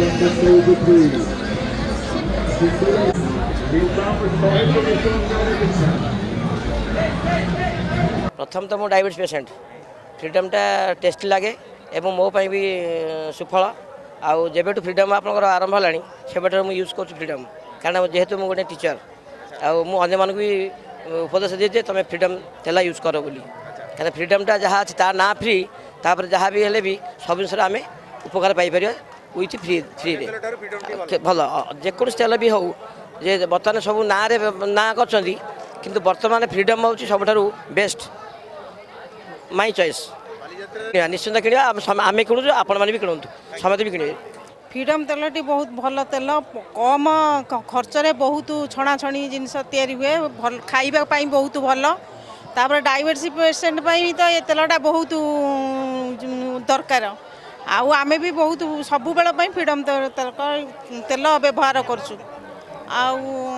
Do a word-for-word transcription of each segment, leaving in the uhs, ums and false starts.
प्रथम तो मो डायबिटीज पेसेंट फ्रीडमटा टेस्टी लगे एवं मो पाई भी सुफल आउ जेबेठू फ्रीडम आपंकर आरंभ है से मुझे यूज कर फ्रीडम कारण जेहेतु मुझे गोटे टीचर आने मानक भी उपदेश दिए तुम फ्रीडम तेल यूज कर बोली क्या फ्रीडमटा जहाँ अच्छी ता ना फ्री तापर जहाँ भी हेले भी सब जिन आम उपकार पाइपर विथ फ्री फ्री भल जेको तेल भी हो जे बर्तमान सब ना ना कर बर्तमान फ्रीडम हूँ सब बेस्ट माई चॉइस निश्चिंत किणवा आम किणुचु आपण मैंने भी किणु समस्त भी किणे फ्रीडम तेलटी बहुत भल तेल कम खर्च रे बहुत छणाछणी जिनस तैयारी हुए भल खाइबा पाई बहुत भल तापर डायबिटीज पेसेंट पाई तो ये तेलटा बहुत दरकार आउ आमे भी बहुत सब बेला पाई फ्रीडम तेल व्यवहार करछु आउ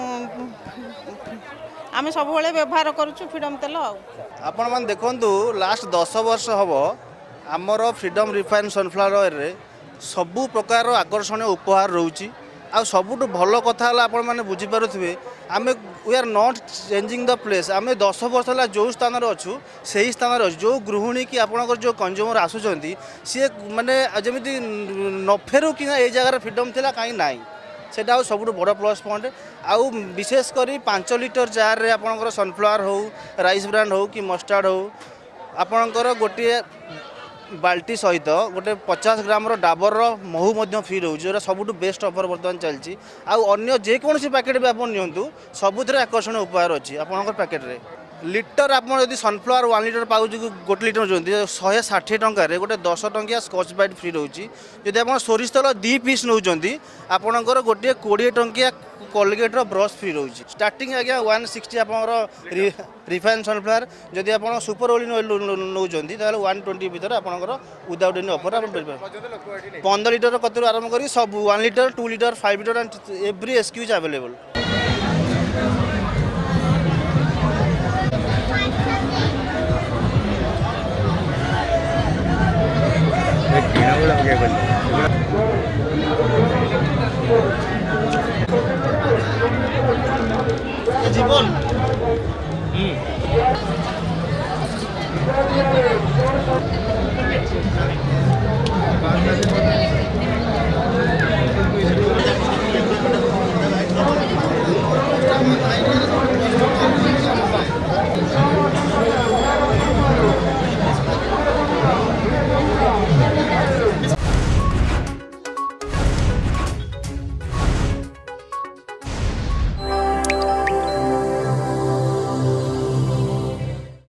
आम सब बेले व्यवहार करुँ फ्रीडम तेल आपण मैंने देखु लास्ट दस वर्ष हम आमर फ्रीडम रिफाइन सनफ्लावर ऑयल रे सबु प्रकार आकर्षण उपहार रोची आ सबुठ भल कथा आपण मैंने बुझीपारे आम we are not changing the place आम दस वर्ष है जो स्थान अच्छु से ही स्थान अच्छु जो गृहिणी कि आपंकर जो कंज्यूमर आसुँच सी माने जमी न फेरु कि ये जगार फ्रीडम थी कहीं ना सेटा सब बड़ प्लस पॉइंट आउ विशेषकर पांच लिटर जार रे आपंकर सनफ्लावर हो राइस ब्रांड हो कि मस्टार्ड हो आपंकर गोटे बाल्टी सहित गोटे पचास ग्राम डाबर महू फ्री रोचे जो सब बेस्ट ऑफर बर्तमान चलती आउ जेकोसी पैकेट भी आप नियंतु सबुथ आकर्षण उपहार अच्छी आपंकर पैकेट रे लिटर आप सनफ्लावर वन लिटर पाउच गोटे लिटर जो शहे षाठी टकर गोटे दस टंकिया स्कॉच ब्राइट फ्री रोचे जदि आप सोरिष तेल दी पीस नौ आपंकर गोटे कोड़े टंकिया कोलगेट ब्रश फ्री रोचे स्टार्टिंग आज्ञा वन सिक्सटी आप रिफाइन सनफ्लावर जदि आप सुपर ओलिन ऑयल नौ वन ट्वेंटी भर आपंकर विदाउट एनी ऑफर आप पंद्रह लिटर कतु आरंभ कर सब one litre two litre five litre and every excuse available जीवन